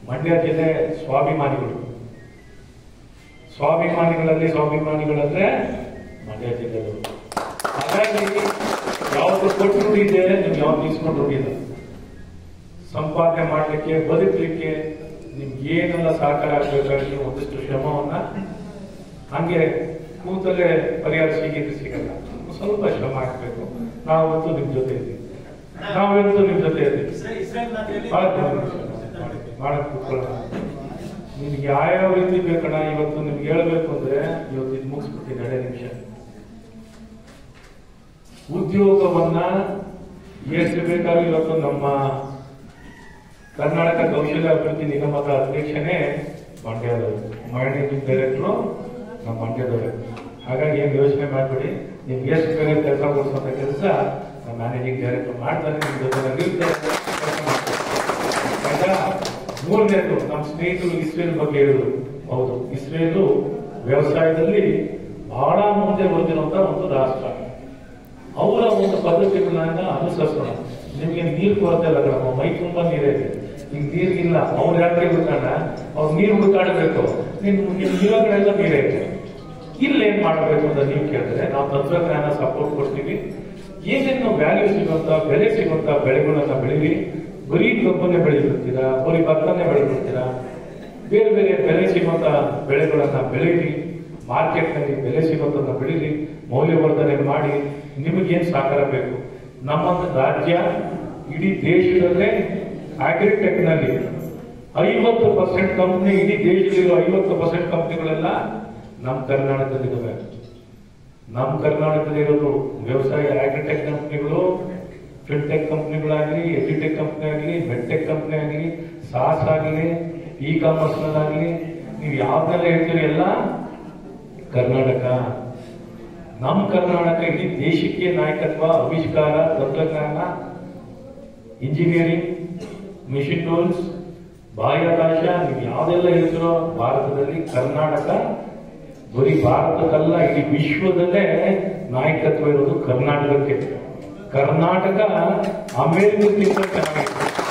ಮಂಡ್ಯ ಜಿಲ್ಲೆ ಸ್ವಾಭಿಮಾನಿಗಳು, ಸ್ವಾಭಿಮಾನಿಗಳಂದ್ರೆ ಮಂಡ್ಯ ಜಿಲ್ಲೆಗಳು. ಹಾಗಾಗಿ ಯಾವ್ದು ಕೊಟ್ಟು ರೂಢಿದೆ, ನೀವು ಯಾವ್ದು ಇಸ್ಕೊಂಡು ರೂಢಿಲ್ಲ. ಸಂಪಾದನೆ ಮಾಡಲಿಕ್ಕೆ, ಬದುಕಲಿಕ್ಕೆ ನಿಮ್ಗೆ ಏನೆಲ್ಲ ಸಹಕಾರ ಆಗಬೇಕಾಗಿ ಒಂದಿಷ್ಟು ಶ್ರಮವನ್ನ ಹಂಗೆ ಕೂತಲ್ಲೇ ಪರಿಹಾರ ಸಿಗಲ್ಲ. ಸ್ವಲ್ಪ ಶ್ರಮ ಹಾಕಬೇಕು. ನಾವಂತೂ ನಿಮ್ ಜೊತೆ ಇದ್ದೀವಿ, ನಾವಂತೂ ನಿಮ್ ಜೊತೆ ಇದ್ದೀವಿ. ಮಾಡಕ್ ಕೂತ್ಕೊಳ್ಳೋಣ. ನಿಮ್ಗೆ ಯಾವ್ಯಾವ ರೀತಿ ಬೇಕಣ್ಣ ಇವತ್ತು ನಿಮ್ಗೆ ಹೇಳ್ಬೇಕು ಅಂದ್ರೆ ಇವತ್ತು ಇದು ಮುಗಿಸ್ಬಿಡ್ತೀನಿ 2 ನಿಮಿಷ. ಉದ್ಯೋಗವನ್ನ ಎಷ್ಟು ಬೇಕಾದ್ರೂ ಇವತ್ತು ನಮ್ಮ ಕರ್ನಾಟಕ ಕೌಶಲ್ಯ ಅಭಿವೃದ್ಧಿ ನಿಗಮದ ಅಧ್ಯಕ್ಷನೇ ಮಂಡ್ಯದವರು, ಮ್ಯಾನೇಜಿಂಗ್ ಡೈರೆಕ್ಟರು ನಮ್ಮ ಮಂಡ್ಯದವರು. ಹಾಗಾಗಿ ಏನು ಯೋಚನೆ ಮಾಡ್ಬಿಡಿ, ನಿಮ್ಗೆ ಎಷ್ಟು ಬೇರೆ ಕೆಲಸ ಕೊಡಿಸುವಂತ ಕೆಲಸ ನಮ್ಮ ಮ್ಯಾನೇಜಿಂಗ್ ಡೈರೆಕ್ಟರ್ ಮಾಡ್ತಾರೆ, ನಿಮ್ ಜೊತೆ ಆಯ್ತಾ. ಮೂರನೇದು, ನಮ್ಮ ಸ್ನೇಹಿತರು ಇಸ್ರೇಲ್ ಬಗ್ಗೆ ಹೇಳಿದ್ರು. ಹೌದು, ಇಸ್ರೇಲು ವ್ಯವಸಾಯದಲ್ಲಿ ಬಹಳ ಮುಂದೆ ಬಂದಿರುವಂತಹ ಒಂದು ರಾಷ್ಟ್ರ. ಅವರ ಒಂದು ಪದ್ಧತಿಗಳನ್ನ ಅನುಸರಿಸೋಣ. ನಿಮ್ಗೆ ನೀರು ಕೊರತೆ ಇಲ್ಲ ಕಣಮ್ಮ, ಮೈ ತುಂಬಾ ನೀರೇ ಇದೆ. ಈಗ ನೀರಿಗಿಲ್ಲ, ಅವ್ರು ಯಾಕೆ ಹುಡುಕಾಡ, ಅವ್ರು ನೀರು ಹುಡುಕಾಡಬೇಕು. ನಿಮ್ ಇವಾಗಲೆಲ್ಲ ನೀರೇ ಇದೆ. ಇಲ್ಲೇನ್ ಮಾಡಬೇಕು ಅಂತ ನೀವು ಕೇಳಿದ್ರೆ ನಾವು ತಂತ್ರಜ್ಞಾನ ಸಪೋರ್ಟ್ ಕೊಡ್ತೀವಿ. ಏನೇನು ವ್ಯಾಲ್ಯೂ ಸಿಗುವಂತ, ಬೆಲೆ ಸಿಗುವಂತ ಬೆಳೆಗಳನ್ನ ಬೆಳೀರಿ. ಬರೀ ಕಬ್ಬನ್ನೇ ಬೆಳೆದಿರ್ತೀರಾ, ಬರೀ ಭತ್ತನೇ ಬೆಳೆದಿರ್ತೀರಾ, ಬೇರೆ ಬೇರೆ ಬೆಲೆ ಸಿಗುವಂತ ಬೆಳೆಗಳನ್ನ ಬೆಳೀರಿ. ಮಾರ್ಕೆಟ್ ನಲ್ಲಿ ಬೆಲೆ ಸಿಗುವಂತ ಬೆಳೀರಿ, ಮೌಲ್ಯವರ್ಧನೆ ಮಾಡಿ. ನಿಮಗೇನ್ ಸಹಕಾರ ಬೇಕು? ನಮ್ಮ ರಾಜ್ಯ ಇಡೀ ದೇಶದಲ್ಲೇ ಅಗ್ರಿಟೆಕ್ ನಲ್ಲಿ 50% ಕಂಪ್ನಿ, ಇಡೀ ದೇಶದಲ್ಲಿರೋ 50% ಕಂಪ್ನಿಗಳೆಲ್ಲ ನಮ್ಮ ಕರ್ನಾಟಕದಲ್ಲಿದ್ದಾವೆ. ನಮ್ಮ ಕರ್ನಾಟಕದಲ್ಲಿರೋದು ವ್ಯವಸಾಯ ಅಗ್ರಿಟೆಕ್ ಕಂಪ್ನಿಗಳು, ಫಿನ್ಟೆಕ್ ಕಂಪ್ನಿಗಳಾಗಲಿ, ಎಜುಟೆಕ್ ಕಂಪ್ನಿ ಆಗಲಿ, ಮೆಡ್ಟೆಕ್ ಕಂಪ್ನಿ ಆಗಲಿ, ಸಾಸ್ ಆಗಲಿ, ಇ ಕಾಮರ್ಸ್ ಆಗಲಿ, ನೀವು ಯಾವ್ದೆಲ್ಲ ಹೇಳ್ತೀರಿ ಎಲ್ಲ ಕರ್ನಾಟಕ. ನಮ್ಮ ಕರ್ನಾಟಕ ಇಡೀ ದೇಶಕ್ಕೆ ನಾಯಕತ್ವ, ಆವಿಷ್ಕಾರ, ತಂತ್ರಜ್ಞಾನ, ಇಂಜಿನಿಯರಿಂಗ್, ಮಿಷನ್ ಟೂಲ್ಸ್, ಬಾಹ್ಯಾಕಾಶ, ನೀವು ಯಾವ್ದೆಲ್ಲ ಹೇಳ್ತಿರೋ ಭಾರತದಲ್ಲಿ ಕರ್ನಾಟಕ, ಬರೀ ಭಾರತಕ್ಕಲ್ಲ ಇಡೀ ವಿಶ್ವದಲ್ಲೇ ನಾಯಕತ್ವ ಇರೋದು ಕರ್ನಾಟಕಕ್ಕೆ. ಕರ್ನಾಟಕ ಅಮೆರಿಕಕ್ಕಿಂತ ಚೆನ್ನಾಗಿದೆ.